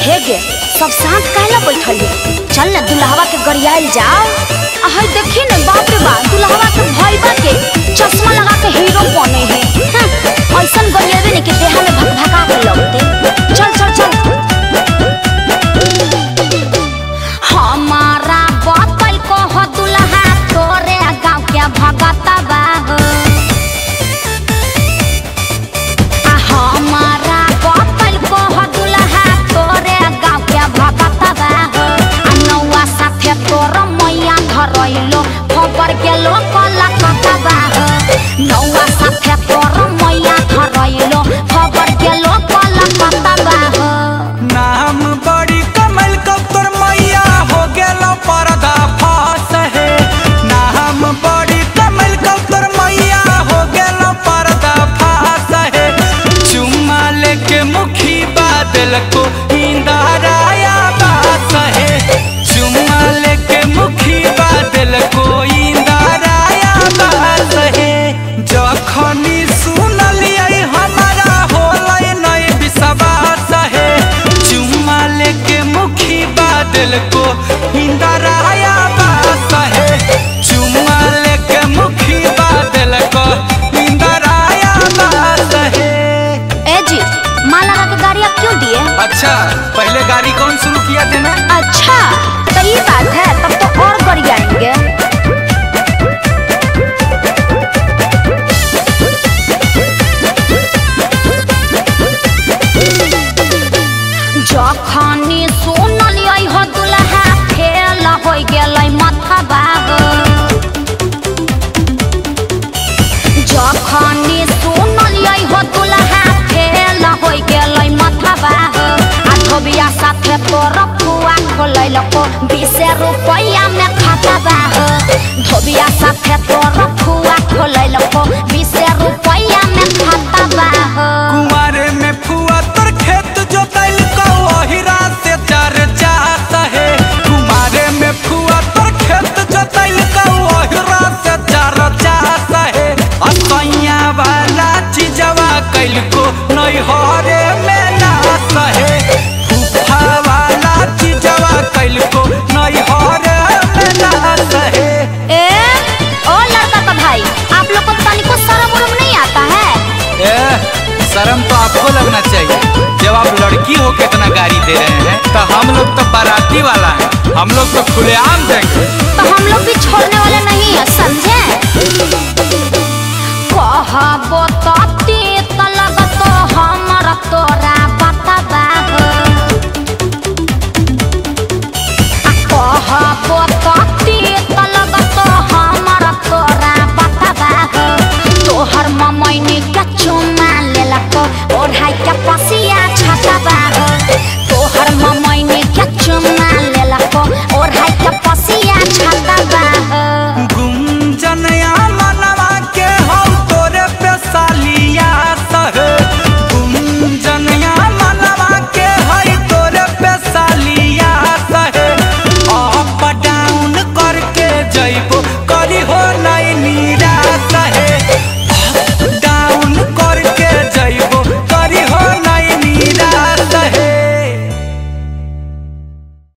हे गे सब साथ कहला बैठल है। चल न दुल्हवा के गरियाल जाओ। अहै देखी न बाप रे बाप दुल्हवा के भईबा के चश्मा लगा के हीरो बने है। ऐसन गरियावे ने के देह में भकभका के लगते। चल चल चल हमारा बातल को हो दुल्हा तोरे गाँव के भगता बा हमारा बातल को हो दुल्हा तोरे गाँव के भगता बा नौवा साथे तोर मैया धरैलो खबर गेलो कला कता बा नौवा साथे तोर मैया धरैलो खबर गेलो कला कता बा नाम बड़ी कमल का तोर मैया हो गेलो पर्दा फास है। नाम बड़ी कमल का तोर मैया हो गेलो पर्दा फास है। चुम्मा लेके मुखी बादल को इंदराया बास है। चुम्मा लेके मुखी बादल को इंदराया बास है। जखनी सुनलियै हमारा होलै नै विश्वास है। चुम्मा लेके मुखी बादल को इंदराया बास है। चुम्मा लेके मुखी बादल को इंदराया बास है। ए जी माँ लगा के गाड़ी आप क्यों दिए? अच्छा पहले गाड़ी कौन शुरू किया थे ना? अच्छा तो ये बात है तब तो और गाड़ी आएंगे। जखनी सुनलियै हो दुल्हा फेल हो गेलै माथा बाग जखनी सुनलियै हो दुल्हा फेल हो गेलै माथा बाग आ धोबिया साथे तोर फुआ खोलैलको 20 रुपया में खाता बाग धोबिया साथे तोर फुआ खोलैलको 20 रुपया में खाता बाग कुमारे में फुआ तोर खेत जोतैल को ओहिरा से चार चाहता है। कुमारे में फुआ तोर खेत जोतैल को ओहिरा से चार चाहता है। असैया वाला चीजवा कैल को नैहरे में नास है। फूफा वाला चीजवा कैल को नैहरे में नास है। ए ओ लड़का का भाई आप लोग को तनिको शर्म उर्म नहीं आता है? शर्म तो आपको लगना चाहिए। जब आप लड़की हो के इतना गाड़ी दे रहे हैं तो हम लोग तो बाराती वाला है। हम लोग तो खुलेआम देंगे। तो हम लोग भी छोड़ने वाले नहीं है समझे। कहबो तो तीत लगतो हमर तोरा बतबा कहबो तो तीत लगतो हमर तोरा बतबा तोहर ममैनी के चुमा लेलको ओढ़ाई के पसिया छतबा तोहर ममैनी के चुमा लेलको ओढ़ाई के पसिया छतबा गुंजनया मनवा के हम तोरे पे सालिया सह। गुंजनया मनवा के है तोरे पे सालिया सह। अप डाउन करके जइबो करी